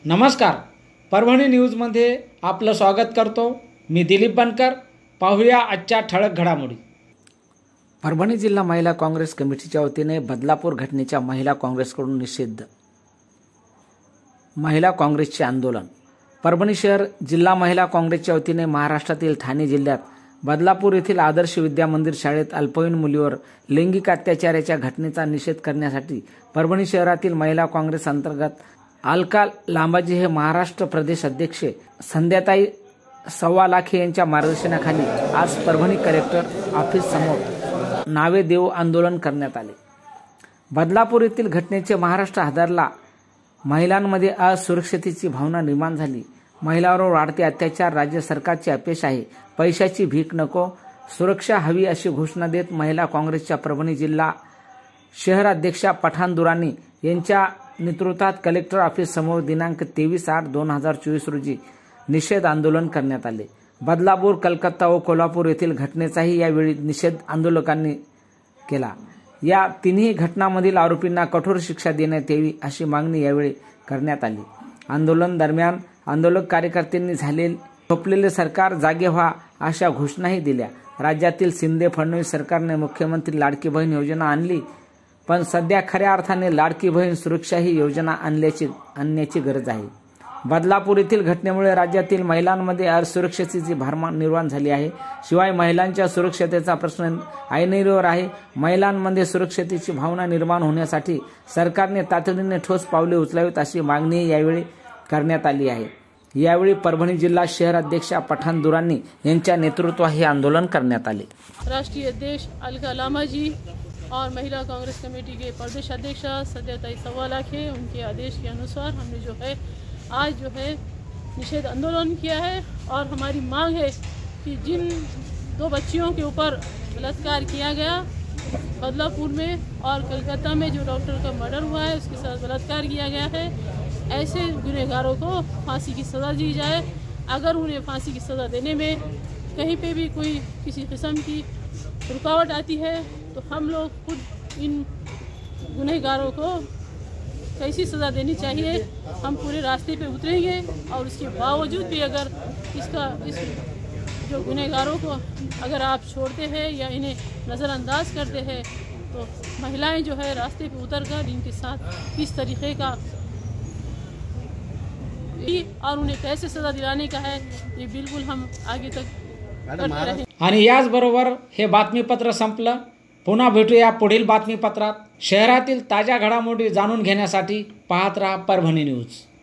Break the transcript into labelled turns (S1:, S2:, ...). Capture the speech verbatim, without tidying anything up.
S1: नमस्कार, परभणी न्यूजमध्ये आपलं स्वागत करतो। मी दिलीप बनकर। पाहूया आजच्या ठळक घडामोडी।
S2: परभणी जिल्हा महिला काँग्रेस कमिटीच्या वतीने बदलापूर घटनेच्या महिला काँग्रेसकडून निषेध। महिला काँग्रेसचे आंदोलन। परभणी शहर जिल्हा महिला काँग्रेसच्या वतीने महाराष्ट्रातील ठाणे जिल्ह्यात बदलापूर येथील आदर्श विद्या मंदिर शाळेत अल्पवयीन मुलीवर लैंगिक अत्याचाराच्या घटनेचा निषेध करण्यासाठी परभणी शहरातील महिला काँग्रेस अंतर्गत अलका लांबाजी हे महाराष्ट्र प्रदेश अध्यक्ष संध्याताई सव्वालाखे यांच्या मार्गदर्शनाखाली आज परभणी कलेक्टर ऑफिस समोर नावे देऊ आंदोलन करण्यात आले। बदलापूर येथील घटनेचे महाराष्ट्र हादरला। महिलांमध्ये असुरक्षिततेची भावना निर्माण झाली। महिलांवर वाढते अत्याचार राज्य सरकारचे अपयश आहे। पैशाची भीक नको, सुरक्षा हवी अशी घोषणा देत महिला काँग्रेसच्या परभणी जिल्हा शहर अध्यक्षा पठाण दुरानी यांच्या नेतृत्वात कलेक्टर ऑफिस समोर दिनांक तेवीस आठ दोन हजार चोवीस रोजी निषेध आंदोलन करण्यात आले। बदलापूर, कलकत्ता व कोल्हापूर येथील घटनेचाही यावेळी निषेध आंदोलकांनी केला। या तिन्ही घटनांमधील आरोपींना कठोर शिक्षा देण्यात यावी अशी मागणी यावेळी करण्यात आली। आंदोलन दरम्यान आंदोलक कार्यकर्त्यांनी झालेले झोपलेले सरकार जागे व्हा अशा घोषणाही दिल्या। राज्यातील शिंदे फडणवीस सरकारने मुख्यमंत्री लाडकी बहीण योजना आणली, पण सध्या खऱ्या अर्थाने लाडकी बहीण सुरक्षा ही योजना आणल्याची आणण्याची गरज आहे। बदलापूर येथील घटनेमुळे राज्यातील महिलांमध्ये असुरक्षिततेची भावना निर्माण झाली आहे। शिवाय महिलांच्या सुरक्षतेचा प्रश्न ऐरणीवर आहे। महिलांमध्ये सुरक्षतेची भावना निर्माण होण्यासाठी सरकारने तातडीने ठोस पावले उचलावीत अशी मागणी यावेळी करण्यात आली आहे। यावेळी परभणी जिल्हा शहर अध्यक्षा पठाण दुरानी यांच्या नेतृत्वात हे आंदोलन करण्यात आले।
S3: राष्ट्रीय अध्यक्ष अलका लांबाजी और महिला कांग्रेस कमेटी के प्रदेश अध्यक्ष संध्याताई सव्वालाखे, उनके आदेश के अनुसार हमने जो है आज जो है निषेध आंदोलन किया है। और हमारी मांग है कि जिन दो बच्चियों के ऊपर बलात्कार किया गया बदलापुर में और कलकत्ता में जो डॉक्टर का मर्डर हुआ है उसके साथ बलात्कार किया गया है, ऐसे गुनहगारों को फांसी की सज़ा दी जाए। अगर उन्हें फांसी की सज़ा देने में कहीं पे भी कोई किसी किस्म की रुकावट आती है तो हम लोग खुद इन गुनहगारों को कैसी सज़ा देनी चाहिए हम पूरे रास्ते पे उतरेंगे। और उसके बावजूद भी अगर इसका इस जो गुनहगारों को अगर आप छोड़ते हैं या इन्हें नज़रअंदाज करते हैं तो महिलाएं जो है रास्ते पे उतर कर इनके साथ किस तरीके का और उन्हें कैसे सज़ा दिलाने का है ये बिल्कुल हम आगे तक करते रहें।
S1: आणि याचबरोबर हे बातमीपत्र संपलं। पुन्हा भेटूया पुढील बातमीपत्रात। शहरातील ताज्या घडामोडी जाणून घेण्यासाठी पाहत रहा परभणी न्यूज।